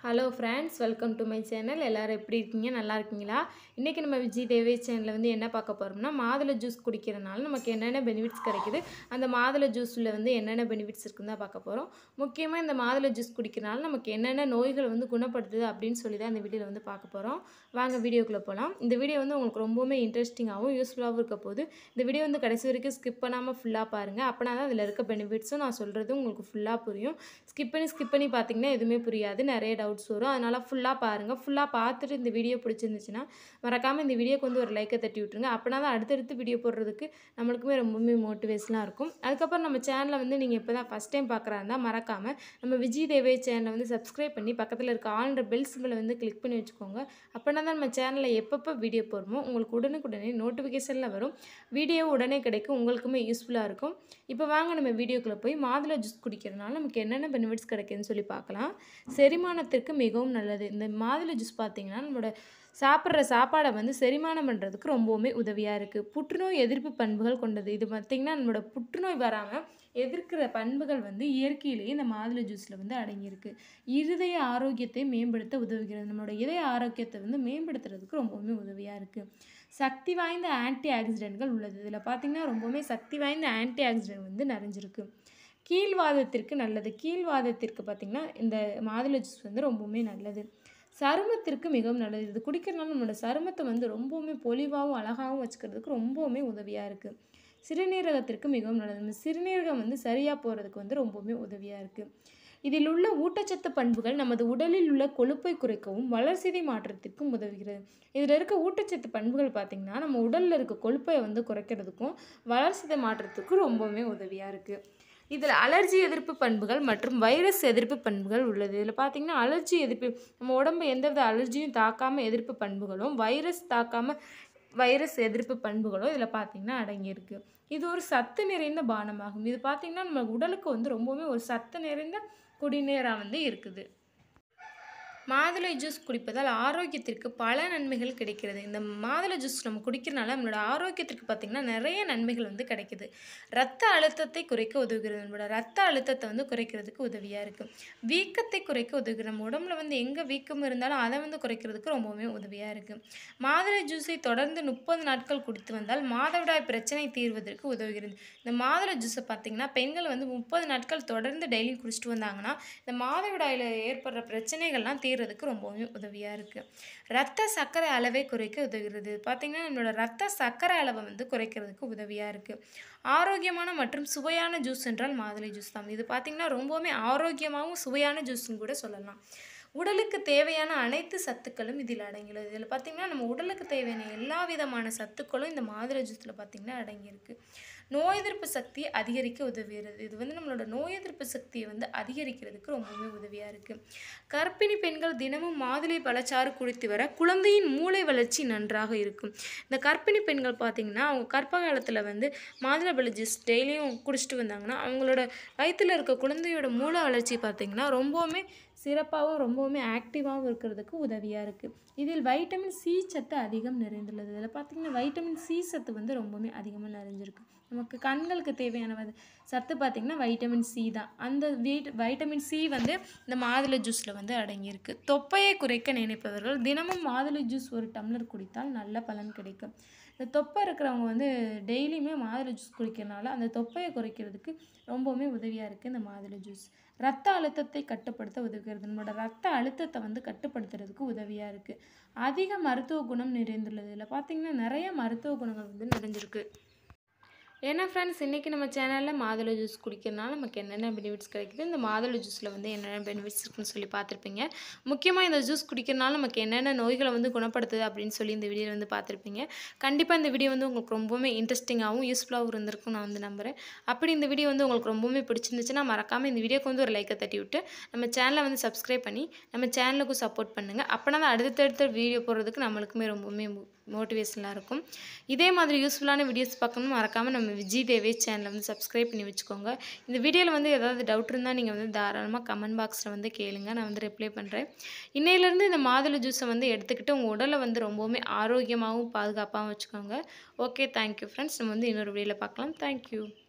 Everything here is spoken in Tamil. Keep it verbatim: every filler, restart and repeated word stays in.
Hello friends, welcome to my channel. எல்லோரும் எப்படி இருக்கீங்க? நல்லா இருக்கீங்களா? இன்றைக்கி நம்ம விஜய் தேவே சேனலில் வந்து என்ன பார்க்க போகிறோம்னா, மாதுளை ஜூஸ் குடிக்கிறனால நமக்கு என்னென்ன பெனிஃபிட்ஸ் கிடைக்குது, அந்த மாதுளை ஜூஸில் வந்து என்னென்ன பெனிஃபிட்ஸ் இருக்குன்னு தான் பார்க்க போகிறோம். முக்கியமாக இந்த மாதுளை ஜூஸ் குடிக்கிறனால நமக்கு என்னென்ன நோய்கள் வந்து குணப்படுத்துது அப்படின்னு சொல்லி தான் இந்த வீடியோவில் வந்து பார்க்க போகிறோம். வாங்க வீடியோக்குள்ளே போகலாம். இந்த வீடியோ வந்து உங்களுக்கு ரொம்பவுமே இன்ட்ரெஸ்டிங்காகவும் யூஸ்ஃபுல்லாகவும் இருக்க போது. இந்த வீடியோ வந்து கடைசி வரைக்கும் ஸ்கிப் பண்ணாமல் ஃபுல்லாக பாருங்கள். அப்படின்னா தான் அதில் இருக்க பெனிஃபிட்ஸும் நான் சொல்கிறது உங்களுக்கு ஃபுல்லாக புரியும். ஸ்கிப் பண்ணி ஸ்கிப் பண்ணி பார்த்தீங்கன்னா எதுவுமே புரியாது, நிறைய டவுட்ஸ் வரும். அதனால் ஃபுல்லாக பாருங்கள். ஃபுல்லாக பார்த்துட்டு இந்த வீடியோ பிடிச்சிருந்துச்சுன்னா மறக்காமல் இந்த வீடியோக்கு வந்து ஒரு லைக்கை தட்டி விட்டுருங்க. அப்படின்னா தான் அடுத்தடுத்து வீடியோ போடுறதுக்கு நம்மளுக்குமே ரொம்பவுமே மோட்டிவேஷனாக இருக்கும். அதுக்கப்புறம் நம்ம சேனலை வந்து நீங்கள் இப்போ தான் ஃபஸ்ட் டைம் பார்க்குறா இருந்தால் மறக்காமல் நம்ம விஜய் தேவே சேனலை வந்து சப்ஸ்கிரைப் பண்ணி பக்கத்தில் இருக்க ஆல்ன்ற பெல் சிம்பிளை வந்து கிளிக் பண்ணி வச்சுக்கோங்க. அப்படின்னா தான் நம்ம சேனலில் எப்பப்போ வீடியோ போடுறோமோ உங்களுக்கு உடனுக்குடனே நோட்டிஃபிகேஷனில் வரும். வீடியோ உடனே கிடைக்கும், உங்களுக்குமே யூஸ்ஃபுல்லாக இருக்கும். இப்போ வாங்க நம்ம வீடியோக்குள்ளே போய் மாதுளை ஜூஸ் குடிக்கிறதுனால நமக்கு என்னென்ன பெனிஃபிட்ஸ் கிடைக்குதுன்னு சொல்லி பார்க்கலாம். செரிமானத்திற்கு மிகவும் நல்லது. இந்த மாதுளை ஜூஸ் பார்த்திங்கன்னா நம்மளோட சாப்பிட்ற சாப்பாடை வந்து செரிமானம் பண்ணுறதுக்கு ரொம்பவுமே உதவியாக இருக்குது. புற்றுநோய் எதிர்ப்பு பண்புகள் கொண்டது. இது பார்த்திங்கன்னா நம்மளோட புற்றுநோய் வராமல் எதிர்க்கிற பண்புகள் வந்து இயற்கையிலேயே இந்த மாதுளை ஜூஸில் வந்து அடங்கியிருக்கு. இருதய ஆரோக்கியத்தை மேம்படுத்த உதவுகிறது. நம்மளோட இதய ஆரோக்கியத்தை வந்து மேம்படுத்துறதுக்கு ரொம்பவுமே உதவியாக இருக்குது. சக்தி வாய்ந்த ஆன்டி ஆக்சிடென்ட்கள் உள்ளது. இதில் பார்த்திங்கன்னா ரொம்பவுமே சக்தி வாய்ந்த ஆன்டி ஆக்சிடென்ட் வந்து நிறைஞ்சிருக்கு. கீழ்வாதத்திற்கு நல்லது. கீழ்வாதத்திற்கு பார்த்திங்கன்னா இந்த மாதுளை ஜூஸ் வந்து ரொம்பவுமே நல்லது. சருமத்திற்கு மிகவும் நல்லது. இது குடிக்கிறதுனால நம்மளோட சருமத்தை வந்து ரொம்பவுமே பொலிவாகவும் அழகாகவும் வச்சுக்கிறதுக்கு ரொம்பவுமே உதவியாக இருக்குது. சிறுநீரகத்திற்கு மிகவும் நல்லது. இந்த சிறுநீரகம் வந்து சரியாக போகிறதுக்கு வந்து ரொம்பவுமே உதவியாக இருக்குது. இதில் உள்ள ஊட்டச்சத்து பண்புகள் நமது உடலில் உள்ள கொழுப்பை குறைக்கவும் வளர்சிதை மாற்றத்திற்கும் உதவுகிறது. இதில் இருக்க ஊட்டச்சத்து பண்புகள் பார்த்திங்கன்னா நம்ம உடலில் இருக்க கொழுப்பை வந்து குறைக்கிறதுக்கும் வளர்சிதை மாற்றத்துக்கும் ரொம்பவுமே உதவியாக இருக்குது. இதில் அலர்ஜி எதிர்ப்பு பண்புகள் மற்றும் வைரஸ் எதிர்ப்பு பண்புகள் உள்ளது. இதில் பார்த்திங்கன்னா அலர்ஜி எதிர்ப்பு, நம்ம உடம்பு எந்தவித அலர்ஜியும் தாக்காமல் எதிர்ப்பு பண்புகளும் வைரஸ் தாக்காமல் வைரஸ் எதிர்ப்பு பண்புகளும் இதில் பார்த்திங்கன்னா அடங்கியிருக்கு. இது ஒரு சத்து நிறைந்த பானமாகும். இது பார்த்திங்கன்னா நம்ம உடலுக்கு வந்து ரொம்பவுமே ஒரு சத்து நிறைந்த குடிநீராக வந்து இருக்குது. மாதுளை ஜூஸ் குடிப்பதால் ஆரோக்கியத்திற்கு பல நன்மைகள் கிடைக்கிறது. இந்த மாதுளை ஜூஸ் நம்ம குடிக்கிறனால நம்மளோட ஆரோக்கியத்திற்கு பார்த்திங்கன்னா நிறைய நன்மைகள் வந்து கிடைக்குது. ரத்த அழுத்தத்தை குறைக்க உதவுகிறது. நம்மளோட ரத்த அழுத்தத்தை வந்து குறைக்கிறதுக்கு உதவியாக இருக்குது. வீக்கத்தை குறைக்க உதவுகிறது. நம்ம உடம்புல வந்து எங்கே வீக்கம் இருந்தாலும் அதை வந்து குறைக்கிறதுக்கு ரொம்பவுமே உதவியாக இருக்குது. மாதுளை ஜூஸை தொடர்ந்து முப்பது நாட்கள் குடித்து வந்தால் மாதவிடாய் பிரச்சனை தீர்வதற்கு உதவுகிறது. இந்த மாதுளை ஜூஸை பார்த்திங்கன்னா பெண்கள் வந்து முப்பது நாட்கள் தொடர்ந்து டெய்லியும் குடிச்சிட்டு வந்தாங்கன்னா இந்த மாதவிடாயில் ஏற்படுற பிரச்சனைகள்லாம் தீர் க்கு ரொம்பவே உதவியாக இருக்குது. ரத்த சர்க்கரை அளவை குறைக்க உதவுகிறது. பார்த்திங்கன்னா நம்மளோட ரத்த சர்க்கரை அளவை வந்து குறைக்கிறதுக்கு உதவியாக இருக்குது. ஆரோக்கியமான மற்றும் சுவையான ஜூஸ் என்றால் மாதுளை ஜூஸ் தான். இது பார்த்திங்கன்னா ரொம்பவுமே ஆரோக்கியமாகவும் சுவையான ஜூஸ்ன்னு கூட சொல்லலாம். உடலுக்கு தேவையான அனைத்து சத்துக்களும் இதில் அடங்கியுள்ளது. இதில் பார்த்திங்கன்னா நம்ம உடலுக்கு தேவையான எல்லா விதமான சத்துக்களும் இந்த மாதுளை ஜூஸில் பார்த்திங்கன்னா அடங்கியிருக்கு. நோய் எதிர்ப்பு சக்தியை அதிகரிக்க உதவுகிறது. இது வந்து நம்மளோட நோய் எதிர்ப்பு சக்தியை வந்து அதிகரிக்கிறதுக்கு ரொம்பவே உதவியாக இருக்குது. கர்ப்பிணி பெண்கள் தினமும் மாதுளை பழச்சாறு குடித்து வர குழந்தையின் மூளை வளர்ச்சி நன்றாக இருக்கும். இந்த கர்ப்பிணி பெண்கள் பார்த்திங்கன்னா அவங்க கர்ப்ப காலத்தில் வந்து மாதுளை பழ ஜூஸ் டெய்லியும் குடிச்சிட்டு வந்தாங்கன்னா அவங்களோட வயிற்றில் இருக்க குழந்தையோட மூளை வளர்ச்சி பார்த்திங்கன்னா ரொம்பவுமே சிறப்பாகவும் ரொம்பவுமே ஆக்டிவாகவும் இருக்கிறதுக்கு உதவியாக இருக்குது. இதில் வைட்டமின் சி சத்து அதிகம் நிறைந்துள்ளது. இதில் பார்த்திங்கன்னா வைட்டமின் சி சத்து வந்து ரொம்பவுமே அதிகமாக நிறைஞ்சிருக்கு. நமக்கு கண்களுக்கு தேவையான சத்து பார்த்திங்கன்னா வைட்டமின் சி தான். அந்த வீட் வைட்டமின் சி வந்து இந்த மாதுளை ஜூஸில் வந்து அடங்கியிருக்கு. தொப்பையை குறைக்க நினைப்பவர்கள் தினமும் மாதுளை ஜூஸ் ஒரு டம்ளர் குடித்தால் நல்ல பலன் கிடைக்கும். இந்த தொப்பை இருக்கிறவங்க வந்து டெய்லியுமே மாதுளை ஜூஸ் குடிக்கிறனால அந்த தொப்பையை குறைக்கிறதுக்கு ரொம்பவுமே உதவியாக இருக்குது இந்த மாதுளை ஜூஸ். ரத்த அழுத்தத்தை கட்டுப்படுத்த உதவுகிறது. நம்மளோட ரத்த அழுத்தத்தை வந்து கட்டுப்படுத்துறதுக்கு உதவியாக இருக்குது. அதிக மருத்துவ குணம் நிறைந்துள்ளது. இதில் பார்த்திங்கன்னா நிறைய மருத்துவ குணங்கள் வந்து நிறைஞ்சிருக்கு. ஏன்னா ஃப்ரெண்ட்ஸ், இன்றைக்கி நம்ம சேனலில் மாதுளை ஜூஸ் குடிக்கிறதுனால நமக்கு என்னென்ன பெனிஃபிட்ஸ் கிடைக்குது, இந்த மாதுளை ஜூஸில் வந்து என்னென்ன பெனிஃபிட்ஸ் இருக்குன்னு சொல்லி பார்த்துருப்பீங்க. முக்கியமாக இந்த ஜூஸ் குடிக்கிறதுனால நமக்கு என்னென்ன நோய்களை வந்து குணப்படுத்துது அப்படின்னு சொல்லி இந்த வீடியோ வந்து பார்த்துருப்பீங்க. கண்டிப்பாக இந்த வீடியோ வந்து உங்களுக்கு ரொம்பவுமே இன்ட்ரெஸ்டிங்காகவும் யூஸ்ஃபுல்லாகவும் இருந்திருக்கும் நான் வந்து நம்புகிறேன். அப்படி இந்த வீடியோ வந்து உங்களுக்கு ரொம்பவுமே பிடிச்சிருந்துச்சுன்னா மறக்காமல் இந்த வீடியோக்கு வந்து ஒரு லைக்கை தட்டி விட்டு நம்ம சேனலை வந்து சப்ஸ்கிரைப் பண்ணி நம்ம சேனலுக்கும் சப்போர்ட் பண்ணுங்கள். அப்படின்னா தான் அடுத்தடுத்த வீடியோ போடுறதுக்கு நம்மளுக்குமே ரொம்பவுமே மோட்டிவேஷனாக இருக்கும். இதே மாதிரி யூஸ்ஃபுல்லான வீடியோஸ் பார்க்கணும் மறக்காமல் நம்ம விஜய் தேவே சேனலை வந்து சப்ஸ்கிரைப் பண்ணி வச்சுக்கோங்க. இந்த வீடியோவில் வந்து ஏதாவது டவுட் இருந்தால் நீங்கள் வந்து தாராளமாக கமெண்ட் பாக்ஸில் வந்து கேளுங்க, நான் வந்து ரிப்ளை பண்ணுறேன். இன்னையிலேருந்து இந்த மாதுளை ஜூஸை வந்து எடுத்துக்கிட்டு உங்கள் உடலை வந்து ரொம்பவுமே ஆரோக்கியமாகவும் பாதுகாப்பாகவும் வச்சுக்கோங்க. Okay, thank you friends. நம்ம வந்து இன்னொரு வீடியோவில் பார்க்கலாம். தேங்க்யூ.